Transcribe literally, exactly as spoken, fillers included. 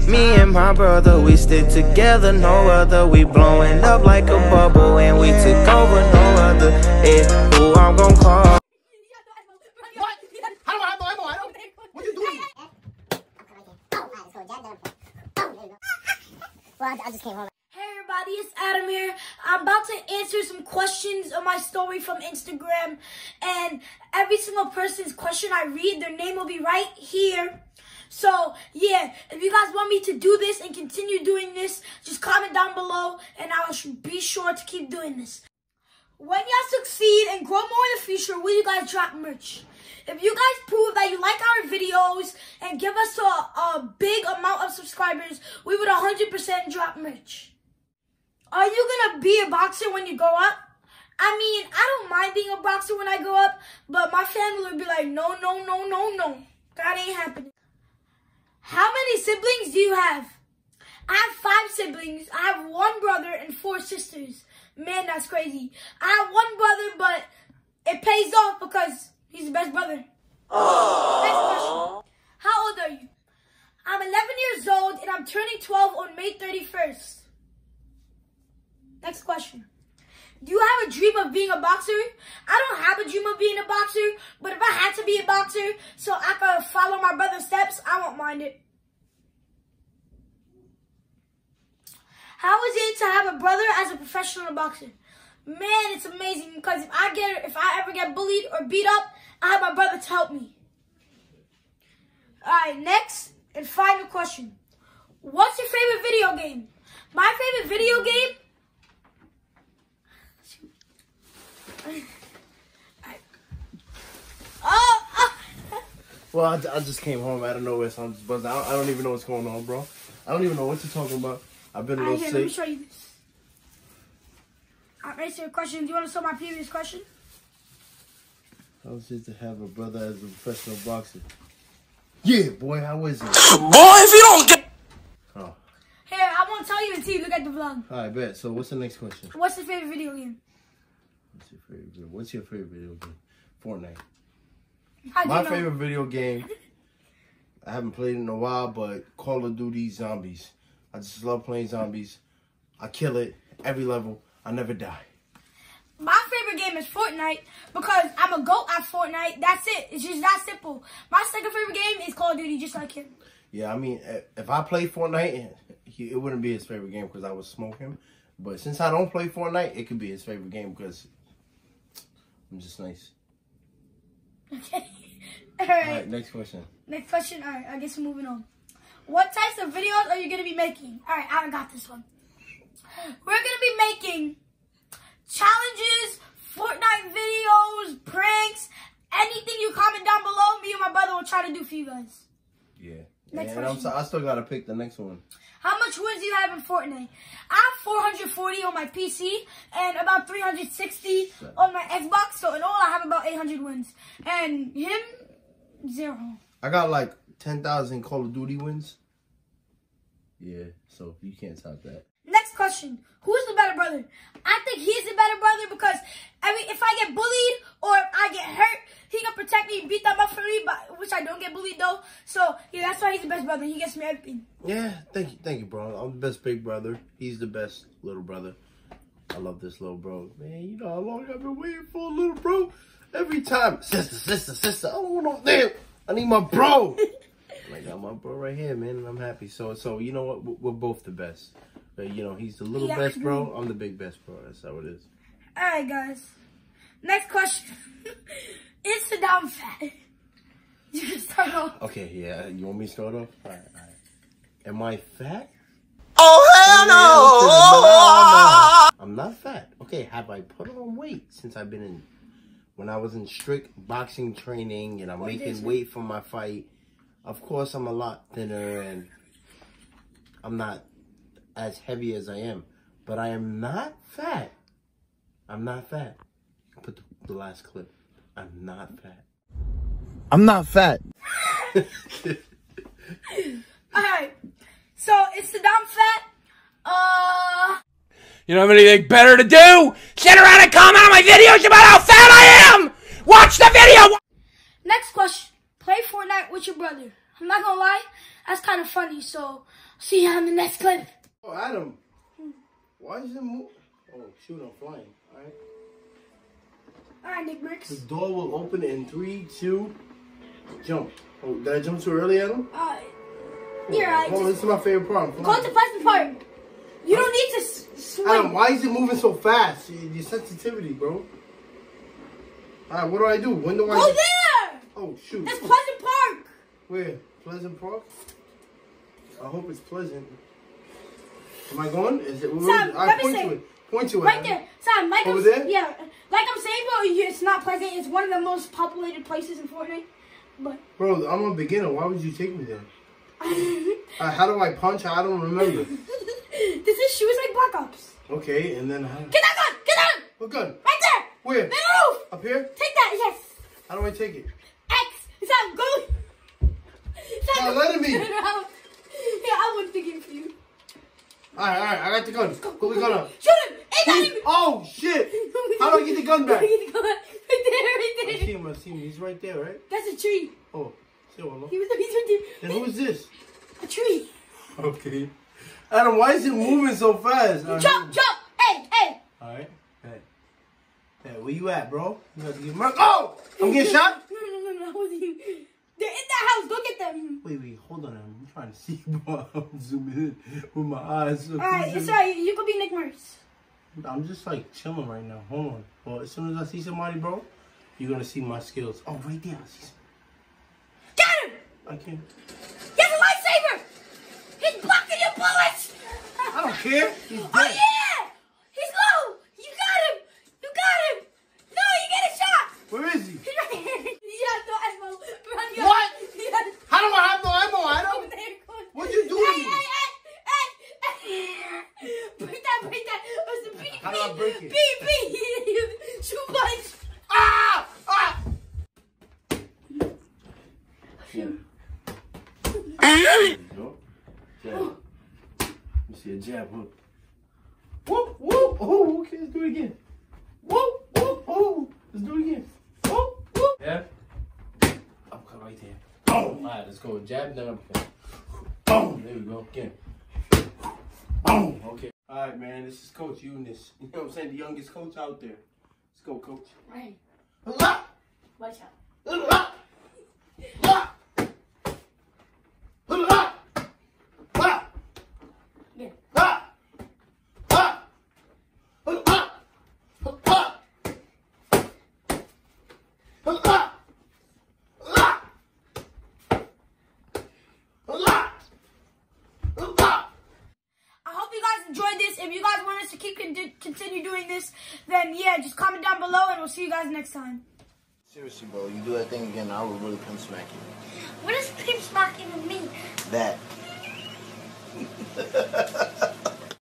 Me and my brother, we stick together, no other. We blowing up like a bubble, and we took over, no other. Yeah, who I'm gon' call? What? How do I have no ammo? I don't. What are you doing? Well, I just came home. Hey everybody, it's Adam here. I'm about to answer some questions on my story from Instagram, and every single person's question I read, their name will be right here. So yeah, if you guys want me to do this and continue doing this, just comment down below and I will be sure to keep doing this. When y'all succeed and grow more in the future, will you guys drop merch? If you guys prove that you like our videos and give us a, a big amount of subscribers, we would one hundred percent drop merch. Are you gonna be a boxer when you grow up? I mean, I don't mind being a boxer when I grow up, but my family would be like, no, no, no, no, no. That ain't happening. How many siblings do you have? I have five siblings. I have one brother and four sisters. Man, that's crazy. I have one brother, but it pays off because he's the best brother. Aww. Next question. How old are you? I'm eleven years old and I'm turning twelve on May thirty-first. Next question. Do you have a dream of being a boxer? I don't have a dream of being a boxer, but if I had to be a boxer so I could follow my brother's steps, I won't mind it. How is it to have a brother as a professional boxer? Man, it's amazing because if I get, if I ever get bullied or beat up, I have my brother to help me. All right, next and final question. What's your favorite video game? My favorite video game? Oh, oh. Well, I, I just came home out of nowhere, so I'm just buzzing. I don't, I don't even know what's going on, bro. I don't even know what you're talking about. I've been a little right, here, sick. let me show you this. Alright, answer your question. Do you want to show my previous question? How is it to have a brother as a professional boxer? Yeah, boy, how is it? Boy, if you don't get... Oh. Here, I won't tell you until you look at the vlog. Alright, bet. So, what's the next question? What's your favorite video game? What's your favorite video? What's your favorite video game? Fortnite. How'd My you know? favorite video game, I haven't played in a while, but Call of Duty Zombies. I just love playing zombies. I kill it every level. I never die. My favorite game is Fortnite because I'm a GOAT at Fortnite. That's it. It's just that simple. My second favorite game is Call of Duty, just like him. Yeah, I mean, if I played Fortnite, it wouldn't be his favorite game because I would smoke him. But since I don't play Fortnite, it could be his favorite game because I'm just nice. Okay. All right. All right, next question. Next question. All right, I guess we're moving on. What types of videos are you going to be making? All right, I got this one. We're going to be making challenges, Fortnite videos, pranks, anything you comment down below, me and my brother will try to do for you guys. Yeah. Next and I'm question. so, I still got to pick the next one. How much wins do you have in Fortnite? I have four hundred forty on my P C and about three hundred sixty on my Xbox. So in all, I have about eight hundred wins. And him, zero. I got like ten thousand Call of Duty wins. Yeah, so you can't top that. Next question. Who's the better brother? I think he's the better brother because I mean, if I get bullied or if I get hurt, he can protect me and beat them up for me, but which I don't get bullied though. So yeah, that's why he's the best brother. He gets me everything. Yeah, thank you, thank you, bro. I'm the best big brother. He's the best little brother. I love this little bro. Man, you know how long I've been waiting for a little bro? Every time, sister, sister, sister, I don't want no damn. I need my bro. I got my bro right here, man, and I'm happy. So, so you know what? We're both the best. But, you know, he's the little Yeah. best bro. I'm the big best bro. That's how it is. All right, guys. Next question. Is Saddam fat? You can start off. Okay, yeah. You want me to start off? All right, all right. Am I fat? Oh, hell no! I'm not fat. Okay, have I put on weight since I've been in, when I was in strict boxing training and I'm What making is it? weight for my fight? Of course, I'm a lot thinner and I'm not as heavy as I am, but I am not fat. I'm not fat. Put the, the last clip. I'm not fat. I'm not fat. Alright. So, is Saddam fat? Uh... You don't have anything better to do? Sit around and comment on my videos about how fat I am! Watch the video! Next question. Play Fortnite with your brother. I'm not gonna lie, that's kind of funny. So, see you on the next clip. Oh, Adam, why is it move? Oh, shoot, I'm flying. All right. All right, Nick Bricks. The door will open in three, two, jump. Oh, did I jump too early, Adam? Uh, you're right. Oh, this is my favorite part. I'm Go flying. to Pleasant Park. You don't need to s- swim. Adam, why is it moving so fast? Your, your sensitivity, bro. All right, what do I do? When do I? Go get... there. Oh shoot. That's Pleasant Park. Where? Pleasant Park? I hope it's pleasant. Am I going? Is it? Sam, I let me point say- to it. Point to it. Right Adam. there. Sam, like Over I'm, there? Yeah. Like I'm saying, bro, it's not Pleasant. It's one of the most populated places in Fortnite. But. Bro, I'm a beginner. Why would you take me there? uh, how do I punch? I don't remember. This is shoes like Black Ops. Okay, and then how? Get that gun! Get that gun! What gun? Right there! Where? Then move! Up here? Take that, yes! How do I take it? X! Sam, go! Sam, Not letting me. turn around. Yeah, I want the game for you. Alright, alright, I got the gun. Pull the gun up. Shoot him! Ain't that him! Oh, shit! How do I get the gun back? Get the gun back. Right there, right I there. see him, I see him. He's right there, right? That's a tree. Oh, see him. He was, he's right And there. who is this? A tree. Okay. Adam, why is it moving so fast? All right. Jump, jump! Hey, hey! Alright. Hey. Hey, where you at, bro? You got to get murked. Oh! I'm getting shot? No, no, no, no. That wasn't you. They're in that house. Go get them. Wait, wait, hold on. I'm trying to see, bro. I'm zooming in with my eyes. Alright, it's alright. You could be Nick Merce. I'm just like chilling right now. Hold on. Well, as soon as I see somebody, bro, you're gonna see my skills. Oh, right there. I see some. Get him! I can't. He has a lightsaber! He's blocking your bullets! I don't care. He's dead. Oh yeah! He's low! You got him! You got him! No, you get a shot! Where is he? He's right here. He has no ammo. Run, go. What? He has... How do I have no ammo? I Over don't. there, go. What'd you do to Hey, me? hey, hey, hey, hey. Break that, break that. It was the B, How do I break it? B, B. Shoot punch. Ah! Ah! There you go. Jab. Let me see a jab hook. Whoop, whoop. Oh, okay, let's do it again. Whoop, whoop. Oh, let's do it again. Whoop, whoop. Yeah. Uppercut right there. Boom. All right, let's go. Jab, then uppercut. Boom. There we go. Again. Boom. Okay. All right, man. This is Coach Eunice. You know what I'm saying? The youngest coach out there. Let's go, Coach. Right. Ah! Watch out. Ah! Ah! Ah! Ah! Yeah. Ah! Ah! Ah! Ah! Ah! Ah! Ah! Ah! I hope you guys enjoyed this. If you guys want us to keep con continue doing this, then yeah, just comment down below and we'll see you guys next time. Seriously, bro, you do that thing again, I will really come smack you. What does pimp smack even mean? That.